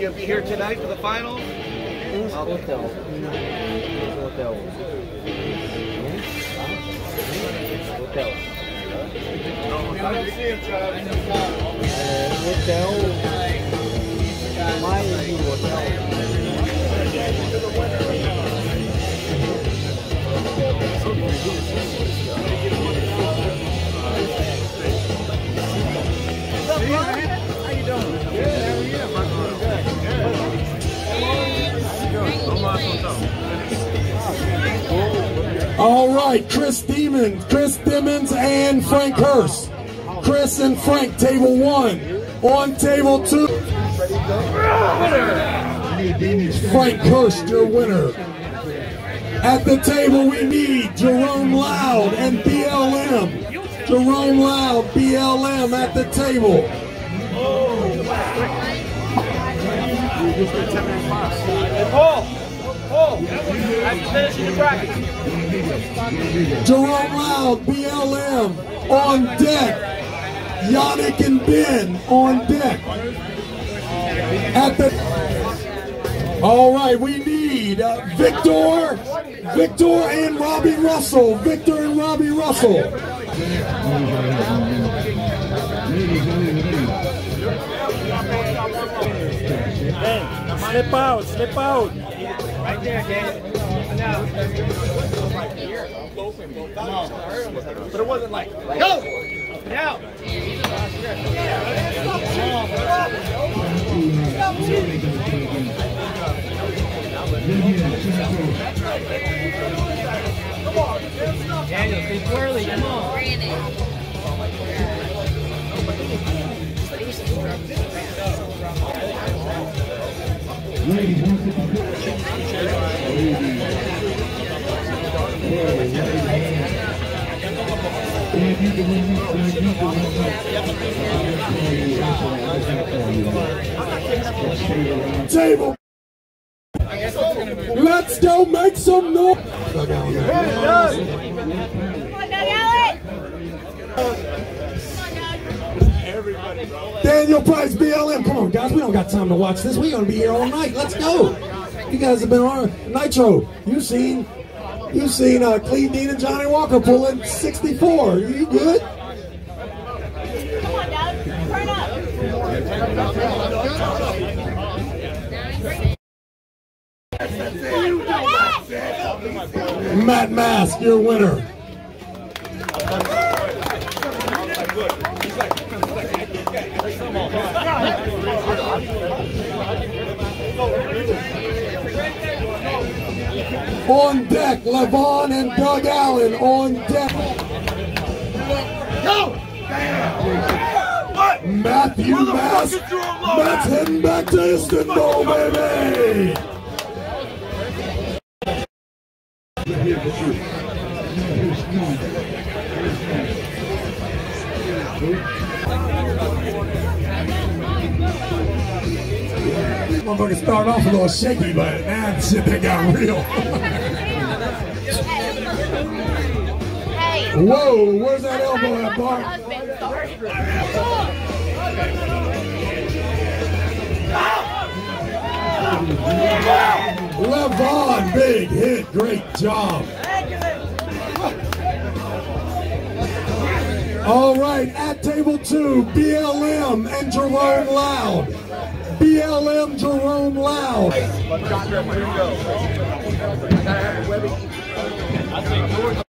you be here tonight for the finals? Hotel. Hotel. All right, Chris Demons and Frank Hurst. Chris and Frank, table 1. On table 2, Frank Hurst, your winner. At the table we need Jerome Loud and BLM. Jerome Loud, BLM at the table. Jerome Loud, BLM on deck. Yannick and Ben on deck. At the all right, we need Victor and Robbie Russell. Victor and Robbie Russell. Slip out, slip out. Right there, Dan. But it wasn't like, go! Now! Daniel, think twirly, come on. Table. Let's go make some noise. Daniel Price, BLM. Come on, guys. We don't got time to watch this. We're gonna be here all night. Let's go. You guys have been on Nitro. You've seen Cleve Dean and Johnny Walker pulling 64. You good? Come on, Doug. Turn up. Matt Mask, your winner. On deck, Levon and Doug Allen on deck. Go! What? Matthew Mask. Matt's heading back to Istanbul, baby. Motherfucker started off a little shaky, but now shit they got real. Hey. Whoa, where's that elbow at, Bart? Levon, big hit, great job. All right, at table 2, BLM and Jerome Loud. BLM Jerome Loud.